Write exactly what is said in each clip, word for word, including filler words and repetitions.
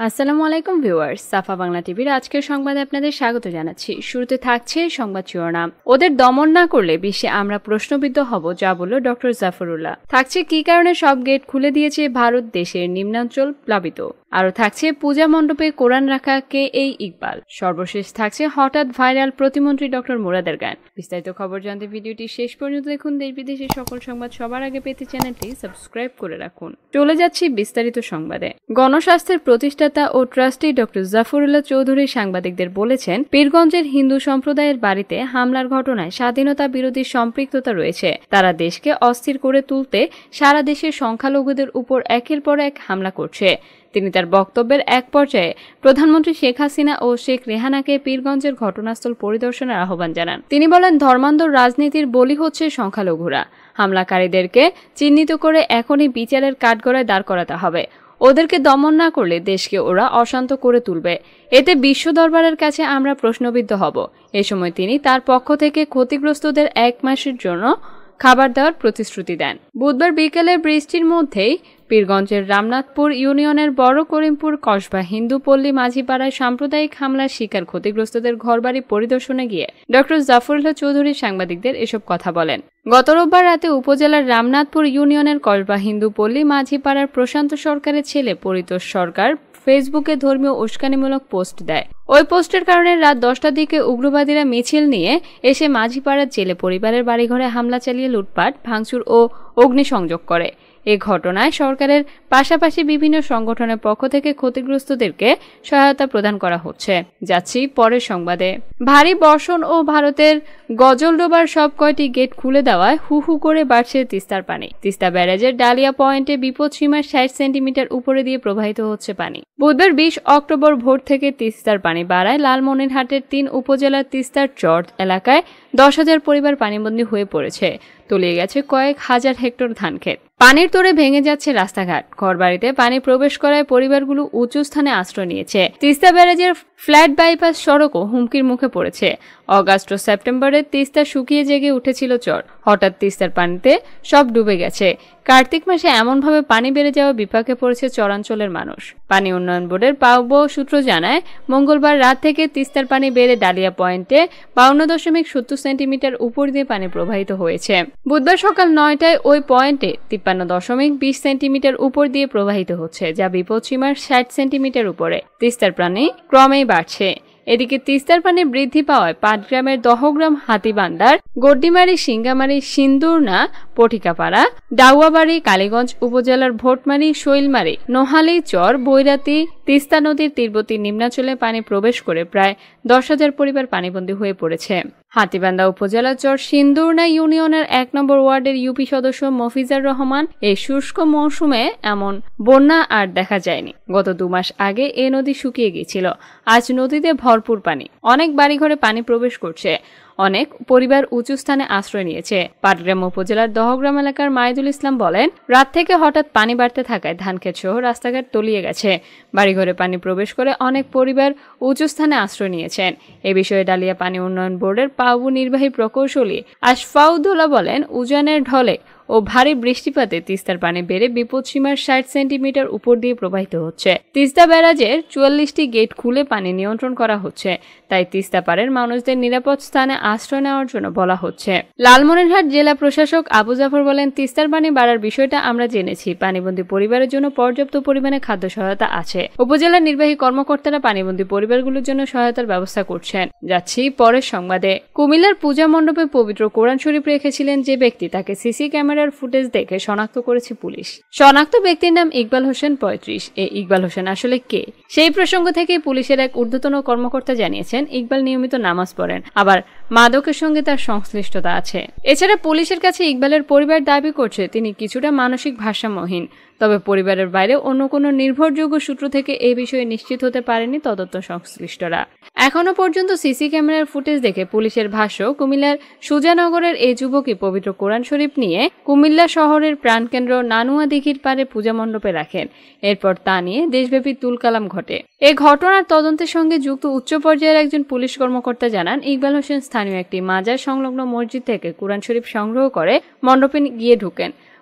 আসসালামু আলাইকুম ভিউয়ার্স, সাফা বাংলা টিভির আজকের সংবাদে আপনাদের স্বাগত জানাচ্ছি। শুরুতে থাকছে সংবাদ শিরোনাম। ওদের দমন না করলে বিশ্বে আমরা প্রশ্নবিদ্ধ হব, যা বলল ডক্টর জাফরুল্লাহ। থাকছে কি কারণে সব গেট খুলে দিয়েছে ভারত, দেশের নিম্নাঞ্চল প্লাবিত। আরও থাকছে পূজা মণ্ডপে কোরআন রাখা কে এই ইকবাল। সর্বশেষ থাকছে হঠাৎ ভাইরাল প্রতিমন্ত্রী ডক্টর মুরাদের গান। বিস্তারিত খবর জানতে ভিডিওটি শেষ পর্যন্ত দেখুন। দেশ বিদেশের সকল সংবাদ সবার আগে পেতে চ্যানেলটি সাবস্ক্রাইব করে রাখুন। চলে যাচ্ছি বিস্তারিত সংবাদে। গণস্বাস্থ্যের প্রতিষ্ঠাতা ও ট্রাস্টি ডক্টর জাফরুল্লাহ চৌধুরী সাংবাদিকদের বলেছেন, পীরগঞ্জের হিন্দু সম্প্রদায়ের বাড়িতে হামলার ঘটনায় স্বাধীনতা বিরোধী সম্পৃক্ততা রয়েছে। তারা দেশকে অস্থির করে তুলতে সারা দেশের সংখ্যালঘুদের উপর একের পর এক হামলা করছে। তিনি তার বক্তব্যের এক পর্যায়ে প্রধানমন্ত্রী শেখ হাসিনা ও শেখ রেহানাকে পীরগঞ্জের ঘটনাস্থল পরিদর্শনের আহ্বান জানান। তিনি বলেন, ধর্মান্ধ রাজনীতির বলি হচ্ছে সংখ্যালঘুরা। হামলাকারীদেরকে চিহ্নিত করে এখনই বিচারের কাঠগড়ায় দাঁড় করাতে হবে। ওদেরকে দমন না করলে দেশকে ওরা অশান্ত করে তুলবে। এতে বিশ্ব দরবারের কাছে আমরা প্রশ্নবিদ্ধ হব। এ সময় তিনি তার পক্ষ থেকে ক্ষতিগ্রস্তদের এক মাসের জন্য খাবার দেওয়ার প্রতিশ্রুতি দেন। বুধবার বিকেলে বৃষ্টির মধ্যেই পীরগঞ্জের রামনাথপুর ইউনিয়নের বড় করিমপুর কসবা হিন্দু পল্লী মাঝিপাড়ায় সাম্প্রদায়িক হামলার শিকার ক্ষতিগ্রস্তদের ঘরবাড়ি পরিদর্শনে গিয়ে ডক্টর জাফরুল্লাহ চৌধুরী সাংবাদিকদের এসব কথা বলেন। গত রোববার রাতে উপজেলার রামনাথপুর ইউনিয়নের কসবা হিন্দু পল্লী মাঝিপাড়ার প্রশান্ত সরকারের ছেলে পরিতোষ সরকার ফেসবুকে ধর্মীয় উস্কানিমূলক পোস্ট দেয়। ওই পোস্টের কারণে রাত দশটার দিকে উগ্রবাদীরা মিছিল নিয়ে এসে মাঝিপাড়ার জেলে পরিবারের বাড়িঘরে হামলা চালিয়ে লুটপাট, ভাঙচুর ও অগ্নিসংযোগ করে। এ ঘটনায় সরকারের পাশাপাশি বিভিন্ন সংগঠনের পক্ষ থেকে ক্ষতিগ্রস্তদেরকে সহায়তা প্রদান করা হচ্ছে। যাচ্ছি পরের সংবাদে। ভারী বর্ষণ ও ভারতের গজলডোবার সব কয়টি গেট খুলে দেওয়ায় হু হু করে বাড়ছে তিস্তার পানি। তিস্তা ব্যারাজের ডালিয়া পয়েন্টে বিপদসীমার ষাট সেন্টিমিটার উপরে দিয়ে প্রবাহিত হচ্ছে পানি। বুধবার বিশ অক্টোবর ভোর থেকে তিস্তার পানি বাড়ায় লালমনিরহাটের তিন উপজেলার তিস্তার চর এলাকায় দশ হাজার পরিবার পানিবন্দী হয়ে পড়েছে। তলিয়ে গেছে কয়েক হাজার হেক্টর ধানক্ষেত। পানির তোড়ে ভেঙে যাচ্ছে রাস্তাঘাট। ঘরবাড়িতে পানি প্রবেশ করায় পরিবারগুলো উঁচু স্থানে আশ্রয় নিয়েছে। তিস্তা ব্যারাজের ফ্ল্যাট বাইপাস সড়কও হুমকির মুখে পড়েছে। অগাস্ট ও সেপ্টেম্বরে তিস্তা শুকিয়ে জেগে উঠেছিল চর। হঠাৎ তিস্তার পানিতে সব ডুবে গেছে। কার্তিক মাসে এমনভাবে পানি বেড়ে যাওয়া বিপাকে পড়েছে চরাঞ্চলের মানুষ। পানি উন্নয়ন বোর্ডের পাউব সূত্র জানায়, মঙ্গলবার রাত থেকে তিস্তার পানি বেড়ে ডালিয়া পয়েন্টে বাউন্ন দশমিক সত্তর সেন্টিমিটার উপর দিয়ে পানি প্রবাহিত হয়েছে। বুধবার সকাল নয়টায় ওই পয়েন্টে তিপ্পান্ন দশমিক বিশ সেন্টিমিটার উপর দিয়ে প্রবাহিত হচ্ছে, যা বিপদসীমার ষাট সেন্টিমিটার উপরে। তিস্তার পানি ক্রমেই বাড়ছে। এদিকে তিস্তার পানি বৃদ্ধি পাওয়ায় পাটগ্রামের দহগ্রাম, হাতিবান্দার গড্ডিমারি, সিঙ্গামারি, সিন্দুরনা, পটিকাপাড়া, ডাউয়াবাড়ি, কালীগঞ্জ উপজেলার ভোটমারি, শৈলমারি, নোহালী চর, বৈরাতি, তিস্তা নদীর তীরবর্তী নিম্নাঞ্চলে পানি প্রবেশ করে প্রায় দশ হাজার পরিবার পানিবন্দী হয়ে পড়েছে। হাতিবান্ধা উপজেলার চর সিন্দুরনা ইউনিয়নের এক নম্বর ওয়ার্ডের ইউপি সদস্য মফিজার রহমান, এই শুষ্ক মৌসুমে এমন বন্যা আর দেখা যায়নি। গত দু মাস আগে এ নদী শুকিয়ে গিয়েছিল। আজ নদীতে ভরপুর পানি। অনেক বাড়িঘরে পানি প্রবেশ করছে। অনেক পরিবার উঁচু স্থানে আশ্রয় নিয়েছে। পাটগ্রাম উপজেলার দহগ্রাম এলাকার মাইদুল ইসলাম বলেন, রাত থেকে হঠাৎ পানি বাড়তে থাকায় ধানক্ষেত সহ রাস্তাঘাট তলিয়ে গেছে। বাড়িঘরে পানি প্রবেশ করে অনেক পরিবার উঁচু স্থানে আশ্রয় নিয়েছেন। এ বিষয়ে ডালিয়া পানি উন্নয়ন বোর্ডের পাউবু নির্বাহী প্রকৌশলী আশফাউদ্দৌলা বলেন, উজানের ঢলে ও ভারী বৃষ্টিপাতে তিস্তার পানি বেড়ে বিপদসীমার ষাট সেন্টিমিটার উপর দিয়ে প্রবাহিত হচ্ছে। তিস্তা ব্যারাজের চুয়াল্লিশটি গেট খুলে পানি নিয়ন্ত্রণ করা হচ্ছে। তাই তিস্তা পাড়ের মানুষদের নিরাপদ স্থানে আশ্রয় নেওয়ার জন্য বলা হচ্ছে। লালমনিরহাট জেলা প্রশাসক আবু জাফর বলেন, তিস্তার পানি বাড়ার বিষয়টা আমরা জেনেছি। পানিবন্দী পরিবারের জন্য পর্যাপ্ত পরিমাণে খাদ্য সহায়তা আছে। উপজেলার নির্বাহী কর্মকর্তারা পানিবন্দী পরিবারগুলোর জন্য সহায়তার ব্যবস্থা করছেন। যাচ্ছি পরের সংবাদে। কুমিল্লার পূজা মণ্ডপে পবিত্র কোরআন শরীফ রেখেছিলেন যে ব্যক্তি, তাকে সিসি ক্যামেরা ফুটেজ দেখে শনাক্ত করেছে পুলিশ। শনাক্ত ব্যক্তির নাম ইকবাল হোসেন, পঁয়ত্রিশ। এই ইকবাল হোসেন আসলে কে? সেই প্রসঙ্গ থেকে পুলিশের এক ঊর্ধ্বতন কর্মকর্তা জানিয়েছেন, ইকবাল নিয়মিত নামাজ পড়েন, আবার মাদকের সঙ্গে তার সংশ্লিষ্টতা আছে। এছাড়া পুলিশের কাছে ইকবালের পরিবার দাবি করছে তিনি কিছুটা মানসিক ভারসাম্যহীন। তবে পরিবারের বাইরে অন্য কোনো নির্ভরযোগ্য সূত্র থেকে এই বিষয়ে নিশ্চিত হতে পারেনি তদন্ত সংশ্লিষ্টরা। এখনো পর্যন্ত সিসি ক্যামেরার ফুটেজ দেখে পুলিশের ভাষ্য, কুমিল্লার সুজানগরের এই যুবকই পবিত্র কোরআন শরীফ নিয়ে কুমিল্লা শহরের প্রাণকেন্দ্র নানুয়া দিঘির পাড়ে পূজা মণ্ডপে রাখেন। এরপর তা নিয়ে দেশব্যাপী তুলকালাম ঘটে। এই ঘটনার তদন্তের সঙ্গে যুক্ত উচ্চ পর্যায়ের একজন পুলিশ কর্মকর্তা জানান, ইকবাল হোসেন স্থানীয় একটি মাজার সংলগ্ন মসজিদ থেকে কোরআন শরীফ সংগ্রহ করে মণ্ডপে গিয়ে ঢুকেন।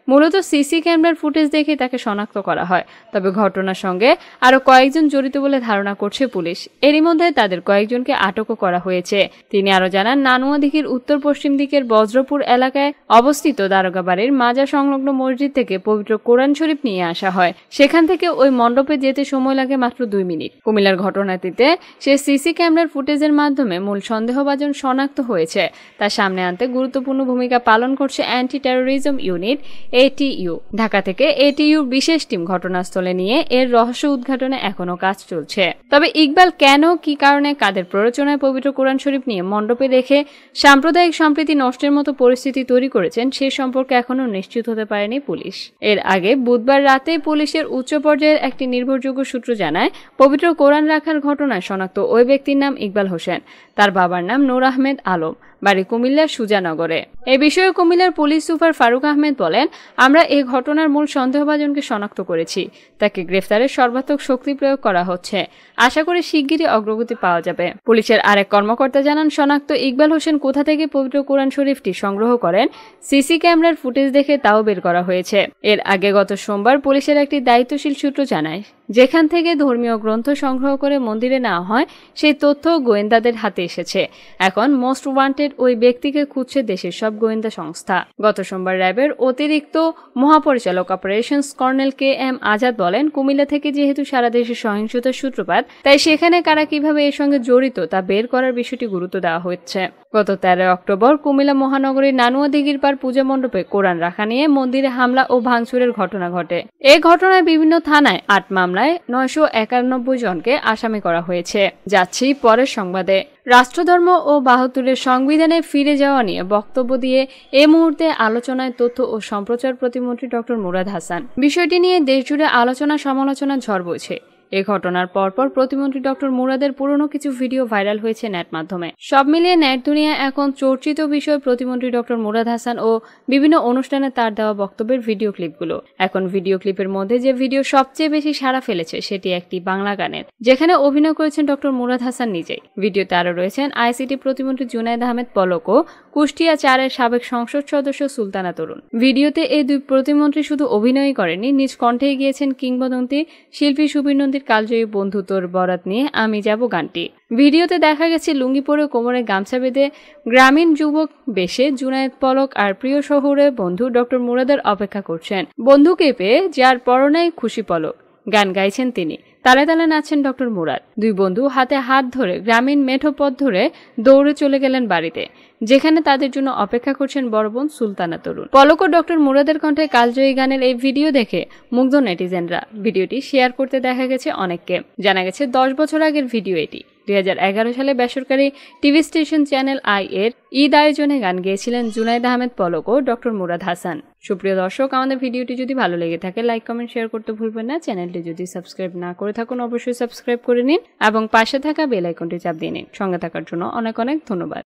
মূলত সিসি ক্যামেরার ফুটেজ দেখে তাকে শনাক্ত করা হয়। তবে ঘটনার সঙ্গে আরো কয়েকজন জড়িত বলে ধারণা করছে পুলিশ। এরই মধ্যে তাদের কয়েকজনকে আটকও করা হয়েছে। তিনি আরো জানান, নানুয়াদিঘির উত্তর পশ্চিম দিকের বজ্রপুর এলাকায় অবস্থিত দারোগা বাড়ির মাজার সংলগ্ন মসজিদ থেকে পবিত্র কোরআন শরীফ নিয়ে আসা হয়। সেখান থেকে ওই মণ্ডপে যেতে সময় লাগে মাত্র দুই মিনিট। কুমিল্লার ঘটনাটিতে সে সিসি ক্যামেরার ফুটেজের মাধ্যমে মূল সন্দেহভাজন শনাক্ত হয়েছে। তার সামনে আনতে গুরুত্বপূর্ণ ভূমিকা পালন করছে anti terrorism unit ATU. Dhaka থেকে এটিইউর বিশেষ টিম ঘটনাস্থলে নিয়ে এর রহস্য উদ্ঘাটনে এখনো কাজ চলছে। তবে ইকবাল কেন, কি কারণে, কাদের প্ররোচনায় পবিত্র কোরআন শরীফ নিয়ে মণ্ডপে রেখে সাম্প্রদায়িক সম্প্রীতি নষ্টের মতো পরিস্থিতি তৈরি করেছেন সে সম্পর্কে এখনো নিশ্চিত হতে পারেনি পুলিশ। এর আগে বুধবার রাতে পুলিশের উচ্চ পর্যায়ের একটি নির্ভরযোগ্য সূত্র জানায়, পবিত্র কোরআন রাখার ঘটনায় শনাক্ত ওই ব্যক্তির নাম ইকবাল হোসেন। তার বাবার নাম নূর আহমেদ আলম, বাড়ি কুমিল্লার সুজানগরে। এ বিষয়ে কুমিল্লার পুলিশ সুপার ফারুক আহমেদ বলেন, আমরা এই ঘটনার মূল সন্দেহভাজনকে শনাক্ত করেছি। তাকে গ্রেফতারের সর্বাত্মক শক্তি প্রয়োগ করা হচ্ছে। আশা করি শিগগিরই অগ্রগতি পাওয়া যাবে। পুলিশের আরেক কর্মকর্তা জানান, শনাক্ত ইকবাল হোসেন কোথা থেকে পবিত্র কোরআন শরীফটি সংগ্রহ করেন সিসি ক্যামেরার ফুটেজ দেখে তাও বের করা হয়েছে। এর আগে গত সোমবার পুলিশের একটি দায়িত্বশীল সূত্র জানায়, যেখান থেকে ধর্মীয় গ্রন্থ সংগ্রহ করে মন্দিরে নেওয়া হয় সেই তথ্য গোয়েন্দাদের হাতে এসেছে। এখন মোস্ট ওয়ান্টেড ওই ব্যক্তিকে খুঁজছে দেশের সব গোয়েন্দা সংস্থা। গত সোমবার র্যাবের অতিরিক্ত মহাপরিচালক operations colonel K M Azad বলেন, কুমিল্লা থেকে যেহেতু সারা দেশে সহিংসতার সূত্রপাত, তাই সেখানে কারা কিভাবে এর সঙ্গে জড়িত তা বের করার বিষয়টি গুরুত্ব দেওয়া হচ্ছে। গত তেরোই অক্টোবর কুমিল্লা মহানগরীর নানুয়াদিঘির পার পূজা মণ্ডপে কোরআন রাখা নিয়ে মন্দিরে হামলা ও ভাঙচুরের ঘটনা ঘটে। এ ঘটনায় বিভিন্ন থানায় আট মামলায় নয়শো একানব্বই জনকে আসামি করা হয়েছে। যাচ্ছি পরের সংবাদে। রাষ্ট্রধর্ম ও বাহাত্তরের সংবিধানে ফিরে যাওয়া নিয়ে বক্তব্য দিয়ে এ মুহূর্তে আলোচনায় তথ্য ও সম্প্রচার প্রতিমন্ত্রী ডক্টর মুরাদ হাসান। বিষয়টি নিয়ে দেশজুড়ে আলোচনা সমালোচনা ঝড় বইছে। এ ঘটনার পরপর প্রতিমন্ত্রী ডক্টর মুরাদের পুরনো কিছু ভিডিও ভাইরাল হয়েছে নেট মাধ্যমে। সব মিলিয়ে নেট দুনিয়া এখন চর্চিত বিষয় প্রতিমন্ত্রী ডক্টর মুরাদ হাসান ও বিভিন্ন অনুষ্ঠানে তার দেওয়া বক্তব্যের ভিডিও ক্লিপগুলো। এখন ভিডিও ক্লিপের মধ্যে যে ভিডিও সবচেয়ে বেশি সাড়া ফেলেছে সেটি একটি বাংলা গানের, যেখানে অভিনয় করেছেন ডক্টর মুরাদ হাসান নিজেই। ভিডিওতে আরও রয়েছেন আইসিটি প্রতিমন্ত্রী জুনায়েদ আহমেদ পলক ও কুষ্টিয়া চারের সাবেক সংসদ সদস্য সুলতানা তরুণ। ভিডিওতে এই দুই প্রতিমন্ত্রী শুধু অভিনয়ই করেননি, নিজ কণ্ঠেই গিয়েছেন কিংবদন্তি শিল্পী সুবীর নন্দীর কালজয়ী বন্ধু তোর বরাত নিয়ে আমি যাব গানটি। ভিডিওতে দেখা গেছে লুঙ্গি পরে কোমরে গামছা বেঁধে গ্রামীণ যুবক বেশে জুনায়েদ পলক আর প্রিয় শহুরে বন্ধু ডক্টর মুরাদের অপেক্ষা করছেন। বন্ধুকে পেয়ে যার পরনাই খুশি পলক গান গাইছেন তিনি। তালে তালে নাচছেন ডক্টর মুরাদ। দুই বন্ধু হাতে হাত ধরে গ্রামীণ মেঠো পথ ধরে দৌড়ে চলে গেলেন বাড়িতে, যেখানে তাদের জন্য অপেক্ষা করছেন বড় বোন সুলতানা তরুণ। পলক ও ডক্টর মুরাদের কণ্ঠে কালজয়ী গানের এই ভিডিও দেখে মুগ্ধ নেটিজেনরা। ভিডিওটি শেয়ার করতে দেখা গেছে অনেককে। জানা গেছে দশ বছর আগের ভিডিও এটি। দুই হাজার এগারো সালে বেসরকারি টিভি স্টেশন চ্যানেল আই এর ঈদ আয়োজনে গান গেয়েছিলেন জুনায়েদ আহমেদ পলক ও ডক্টর মুরাদ হাসান। সুপ্রিয় দর্শক, আমাদের ভিডিওটি যদি ভালো লেগে থাকে লাইক কমেন্ট শেয়ার করতে ভুলবেন না। চ্যানেলটি যদি সাবস্ক্রাইব না করে থাকুন অবশ্যই সাবস্ক্রাইব করে নিন এবং পাশে থাকা বেল আইকনটি চাপ দিয়ে নিন। সঙ্গে থাকার জন্য অনেক অনেক ধন্যবাদ।